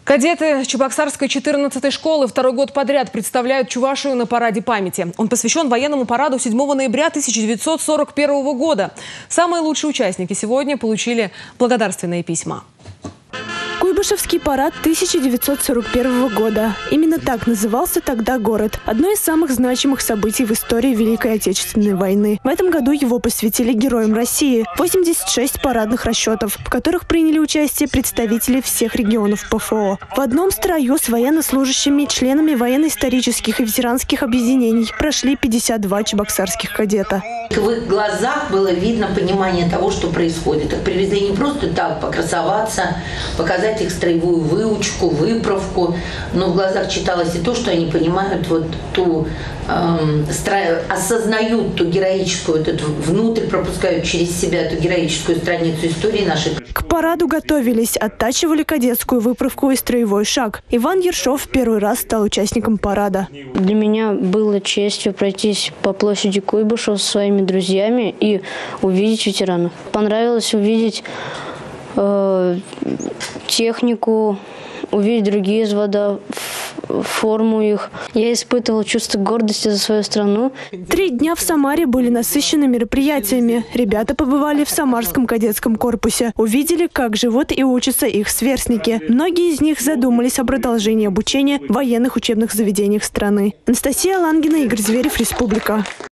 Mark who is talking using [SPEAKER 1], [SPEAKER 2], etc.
[SPEAKER 1] Кадеты Чебоксарской 14-й школы второй год подряд представляют Чувашию на параде памяти. Он посвящен военному параду 7 ноября 1941 года. Самые лучшие участники сегодня получили благодарственные письма.
[SPEAKER 2] Куйбышевский парад 1941 года. Именно так назывался тогда город. Одно из самых значимых событий в истории Великой Отечественной войны. В этом году его посвятили героям России. 86 парадных расчетов, в которых приняли участие представители всех регионов ПФО. В одном строю с военнослужащими, членами военно-исторических и ветеранских объединений прошли 52 чебоксарских кадета.
[SPEAKER 3] В их глазах было видно понимание того, что происходит. Их привезли не просто так покрасоваться, показать их строевую выучку, выправку, но в глазах читалось и то, что они понимают вот ту, осознают ту героическую, вот эту, внутрь пропускают через себя ту героическую страницу истории нашей.
[SPEAKER 2] К параду готовились, оттачивали кадетскую выправку и строевой шаг. Иван Ершов первый раз стал участником парада.
[SPEAKER 4] Для меня было честью пройтись по площади Куйбышева со своими друзьями и увидеть ветеранов. Понравилось увидеть технику, увидеть другие взвода, форму их. Я испытывала чувство гордости за свою страну.
[SPEAKER 2] 3 дня в Самаре были насыщены мероприятиями. Ребята побывали в Самарском кадетском корпусе. Увидели, как живут и учатся их сверстники. Многие из них задумались о продолжении обучения в военных учебных заведениях страны. Анастасия Лангина, Игорь Зверев, Республика.